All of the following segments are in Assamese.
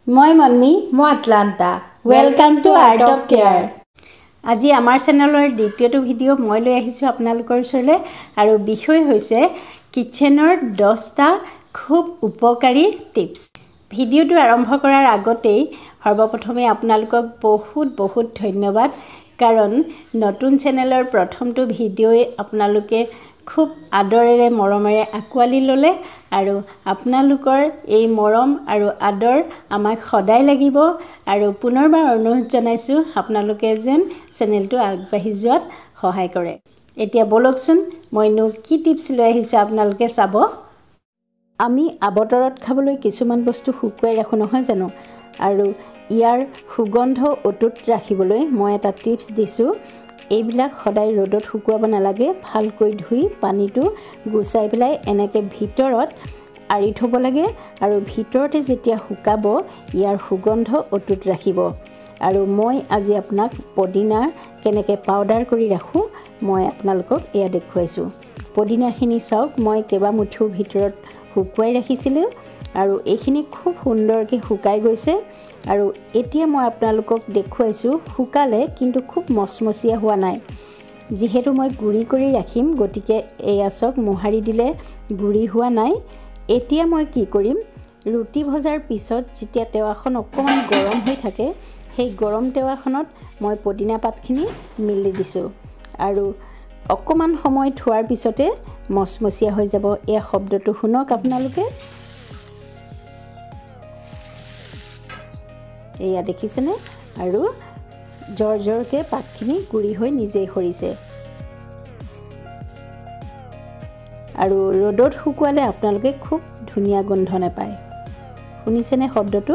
মই মন্মি মই Atlanta welcome to art of care আজি আমাৰ চেনেলৰ দ্বিতীয়টো ভিডিঅ' মই লৈ আহিছোঁ আপোনালোকৰ ওচৰলৈ আৰু বিষয় হৈছে কিচেনৰ 10টা খুব উপকাৰী টিপছ ভিডিঅ'টো আৰম্ভ কৰাৰ আগতেই সৰ্বপ্ৰথমে আপোনালোকক বহুত ধন্যবাদ কাৰণ নতুন চেনেলৰ প্ৰথমটো ভিডিঅ'ই আপোনালোকে খুব আদৰেৰে মৰমেৰে আকোৱালি ল'লে আৰু আপোনালোকৰ এই মৰম আৰু আদৰ আমাক সদায় লাগিব আৰু পুনৰবাৰ অনুৰোধ জনাইছোঁ আপোনালোকে যেন চেনেলটো আগবাঢ়ি যোৱাত সহায় কৰে এতিয়া বলকচোন মইনো কি টিপছ লৈ আহিছে আপোনালোকে চাব আমি আবতৰত খাবলৈ কিছুমান বস্তু শুকুৱাই ৰাখো নহয় জানো আৰু ইয়াৰ সুগন্ধ অটুট ৰাখিবলৈ মই এটা টিপছ দিছোঁ এইবিলাক সদায় ৰ'দত শুকুৱাব নালাগে ভালকৈ ধুই পানীটো গুচাই পেলাই এনেকৈ ভিতৰত আৰি থ'ব লাগে আৰু ভিতৰতে যেতিয়া শুকাব ইয়াৰ সুগন্ধ অটুট ৰাখিব আৰু মই আজি আপোনাক পদিনা কেনেকৈ পাউডাৰ কৰি ৰাখোঁ মই আপোনালোকক এয়া দেখুৱাইছোঁ পদিনাখিনি চাওক মই কেইবামুঠিও ভিতৰত শুকুৱাই ৰাখিছিলোঁ আৰু এইখিনি খুব সুন্দৰকৈ শুকাই গৈছে আৰু এতিয়া মই আপোনালোকক দেখুৱাইছোঁ শুকালে কিন্তু খুব মচমচীয়া হোৱা নাই যিহেতু মই গুড়ি কৰি ৰাখিম গতিকে এয়া চাওক মোহাৰি দিলে গুড়ি হোৱা নাই এতিয়া মই কি কৰিম ৰুটি ভজাৰ পিছত যেতিয়া তেৱাখন অকণমান গৰম হৈ থাকে সেই গৰম তেৱাখনত মই পদিনা পাতখিনি মিলি দিছোঁ আৰু অকণমান সময় থোৱাৰ পিছতে মচমচীয়া হৈ যাব এই শব্দটো শুনক আপোনালোকে এয়া দেখিছেনে আৰু জৰজৰকৈ পাতখিনি গুড়ি হৈ নিজেই সৰিছে আৰু ৰ'দত শুকুৱালে আপোনালোকে খুব ধুনীয়া গোন্ধ নাপায় শুনিছেনে শব্দটো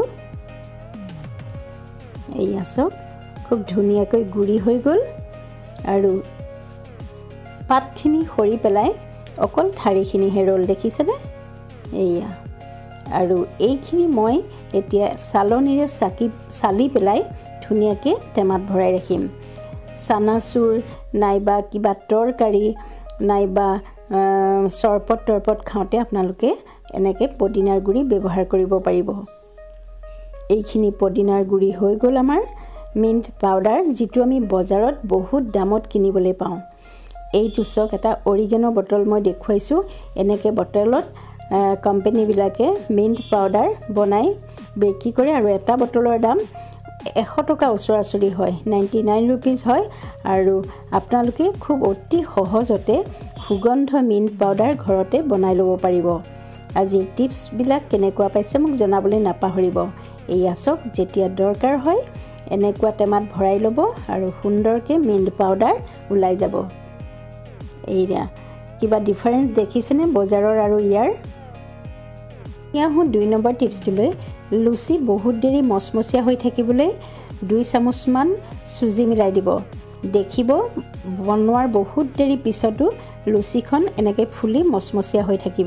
এয়া চাওক খুব ধুনীয়াকৈ গুড়ি হৈ গ'ল আৰু পাতখিনি সৰি পেলাই অকল ঠাৰিখিনিহে ৰ'ল দেখিছেনে এয়া আৰু এইখিনি মই এতিয়া চালনীৰে চালি পেলাই ধুনীয়াকৈ টেমাত ভৰাই ৰাখিম চানাচুৰ নাইবা কিবা তৰকাৰী নাইবা চৰপত খাওঁতে আপোনালোকে এনেকৈ পদিনাৰ গুড়ি ব্যৱহাৰ কৰিব পাৰিব এইখিনি পদিনাৰ গুড়ি হৈ গ'ল আমাৰ মিণ্ট পাউডাৰ যিটো আমি বজাৰত বহুত দামত কিনিবলৈ পাওঁ এইটো চাওক এটা অৰিগেনো বটল মই দেখুৱাইছোঁ এনেকৈ বটলত কোম্পানীবিলাকে মিণ্ট পাউডাৰ বনাই বিক্ৰী কৰে আৰু এটা বটলৰ দাম 100 টকা ওচৰা-ওচৰি হয় 99 ৰুপিজ হয় আৰু আপোনালোকে খুব অতি সহজতে সুগন্ধ মিণ্ট পাউডাৰ ঘৰতে বনাই ল'ব পাৰিব আজিৰ টিপছবিলাক কেনেকুৱা পাইছে মোক জনাবলৈ নাপাহৰিব এয়া চাওক যেতিয়া দৰকাৰ হয় এনেকুৱা টেমাত ভৰাই ল'ব আৰু সুন্দৰকৈ মিণ্ট পাউডাৰ ওলাই যাব এইয়া কিবা ডিফাৰেঞ্চ দেখিছেনে বজাৰৰ আৰু ইয়াৰ ইয়াহোঁ 2 নম্বৰ টিপছটোলৈ লুচি বহুত দেৰি মচমচীয়া হৈ থাকিবলৈ 2 চামুচমান চুজি মিলাই দিব দেখিব বনোৱাৰ বহুত দেৰি পিছতো লুচিখন এনেকৈ ফুলি মচমচীয়া হৈ থাকিব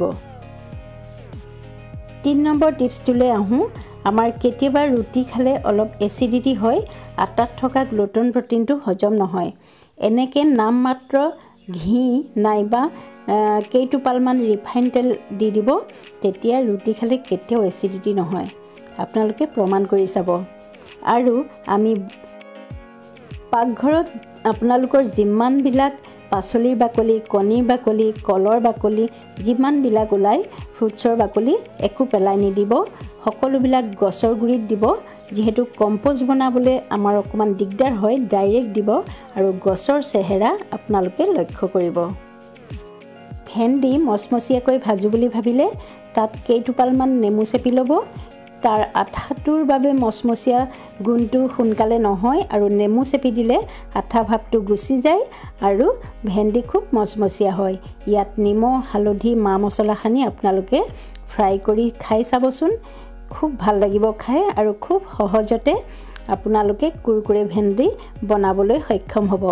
3 নম্বৰ টিপছটোলৈ আহোঁ আমাৰ কেতিয়াবা ৰুটি খালে অলপ এচিডিটি হয় আটাত থকা গ্লুটেন প্ৰটিনটো হজম নহয় এনেকৈ নামমাত্ৰ ঘি নাইবা কেইটোপালমান ৰিফাইন তেল দি দিব তেতিয়া ৰুটি খালে কেতিয়াও এচিডিটি নহয় আপোনালোকে প্ৰমাণ কৰি চাব আৰু আমি পাকঘৰত আপোনালোকৰ যিমানবিলাক পাচলিৰ বাকলি কণীৰ বাকলি কলৰ বাকলি যিমানবিলাক ওলাই ফ্ৰুটছৰ বাকলি একো পেলাই নিদিব সকলোবিলাক গছৰ গুৰিত দিব যিহেতু কম্পোষ্ট বনাবলৈ আমাৰ অকণমান দিগদাৰ হয় ডাইৰেক্ট দিব আৰু গছৰ চেহেৰা আপোনালোকে লক্ষ্য কৰিব ভেন্দি মচমচীয়াকৈ ভাজো বুলি ভাবিলে তাত কেইটোপালমান নেমু চেপি ল'ব তাৰ আঠাটোৰ বাবে মচমচীয়া গুণটো সোনকালে নহয় আৰু নেমু চেপি দিলে আঠা ভাৱটো গুচি যায় আৰু ভেন্দি খুব মচমচীয়া হয় ইয়াত নিমখ হালধি মা মছলা সানি আপোনালোকে ফ্ৰাই কৰি খাই চাবচোন খুব ভাল লাগিব খাই আৰু খুব সহজতে আপোনালোকে কুৰকুৰে ভেন্দি বনাবলৈ সক্ষম হ'ব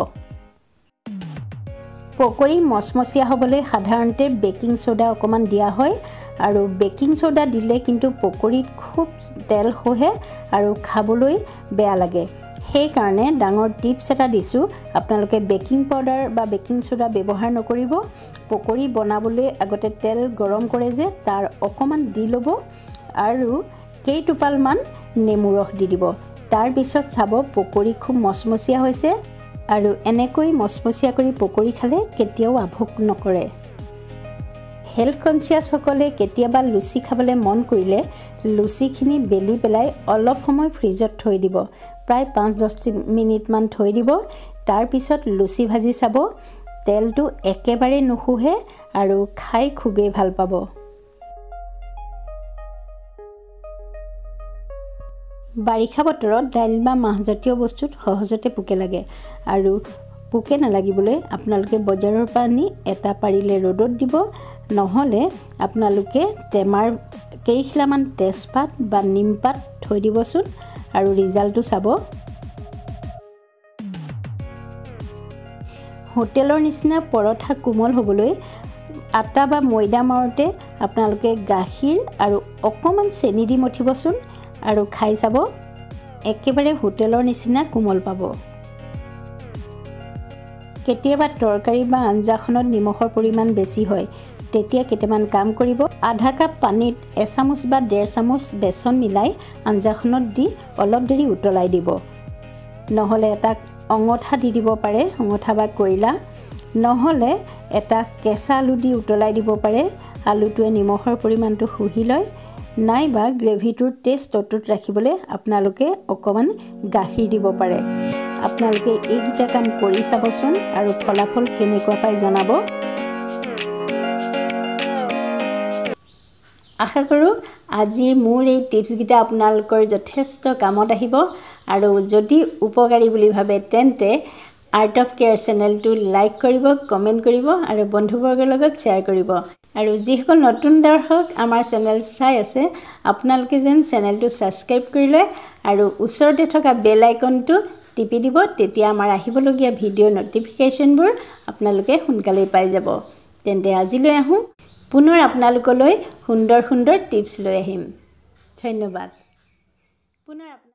পকৰি মচমচীয়া হ'বলৈ সাধাৰণতে বেকিং সোডা অকণমান দিয়া হয় আৰু বেকিং সোডা দিলে কিন্তু পকৰিত খুব তেল খহে আৰু খাবলৈ বেয়া লাগে সেইকাৰণে ডাঙৰ টিপছ এটা দিছোঁ আপোনালোকে বেকিং পাউডাৰ বা বেকিং সোডা ব্যৱহাৰ নকৰিব পকৰি বনাবলৈ আগতে তেল গৰম কৰে যে তাৰ অকণমান দি ল'ব আৰু কেইটোপালমান নেমু ৰস দি দিব। তাৰ পিছত চাব পকৰি খুব মচমচীয়া হৈছে আৰু এনেকৈ মচমচীয়া কৰি পকৰি খালে কেতিয়াও আভোগ নকৰে। হেল্থ কনচিয়াছ সকলে কেতিয়াবা লুচি খাবলৈ মন কৰিলে লুচিখিনি বেলি পেলাই অলপ সময় ফ্ৰিজত থৈ দিব। প্ৰায় 5-10 মিনিটমান থৈ দিব। তাৰ পিছত লুচি ভাজি চাব তেলটো একেবাৰে নুশুহে আৰু খাই খুবেই ভাল পাব। বাৰিষা বতৰত দাইল বা মাহজাতীয় বস্তুত সহজতে পোকে লাগে আৰু পোকে নালাগিবলৈ আপোনালোকে বজাৰৰ পৰা আনি এটা পাৰিলে ৰ'দত দিব, নহ'লে আপোনালোকে টেমাৰ কেইখিলামান তেজপাত বা নিমপাত থৈ দিবচোন আৰু ৰিজাল্টটো চাব। হোটেলৰ নিচিনা পৰঠা কোমল হ'বলৈ আটা বা ময়দা মাৰোঁতে আপোনালোকে গাখীৰ আৰু অকণমান চেনি দি মঠিবচোন আৰু খাই চাব একেবাৰে হোটেলৰ নিচিনা কোমল পাব। কেতিয়াবা তৰকাৰী বা আঞ্জাখনত নিমখৰ পৰিমাণ বেছি হয়, তেতিয়া কেইটামান কাম কৰিব। আধা কাপ পানীত 1 চামুচ বা 1.5 চামুচ বেচন মিলাই আঞ্জাখনত দি অলপ দেৰি উতলাই দিব। নহ'লে এটা অঙঠা দি দিব পাৰে, অঙঠা বা কয়লা, নহ'লে এটা কেঁচা আলু দি উতলাই দিব পাৰে। আলুটোৱে নিমখৰ পৰিমাণটো শুহি লয়। নাইবা গ্ৰেভিটোৰ টেষ্ট অটুট ৰাখিবলৈ আপোনালোকে অকণমান গাখীৰ দিব পাৰে। আপোনালোকে এইকেইটা কাম কৰি চাবচোন আৰু ফলাফল কেনেকুৱা পাই জনাব। আশা কৰোঁ আজিৰ মোৰ এই টিপছকেইটা আপোনালোকৰ যথেষ্ট কামত আহিব আৰু যদি উপকাৰী বুলি ভাবে তেন্তে আৰ্ট অফ কেয়াৰ চেনেলটো লাইক কৰিব, কমেণ্ট কৰিব আৰু বন্ধুবৰ্গৰ লগত শ্বেয়াৰ কৰিব। আৰু যিসকল নতুন দৰ্শক আমাৰ চেনেল চাই আছে আপোনালোকে যেন চেনেলটো ছাবস্ক্ৰাইব কৰি লয় আৰু ওচৰতে থকা বেল আইকনটো টিপি দিব, তেতিয়া আমাৰ আহিবলগীয়া ভিডিঅ'ৰ ন'টিফিকেশ্যনবোৰ আপোনালোকে সোনকালেই পাই যাব। তেন্তে আজিলৈ আহোঁ, পুনৰ আপোনালোকলৈ সুন্দৰ সুন্দৰ টিপছ লৈ আহিম। ধন্যবাদ। পুনৰ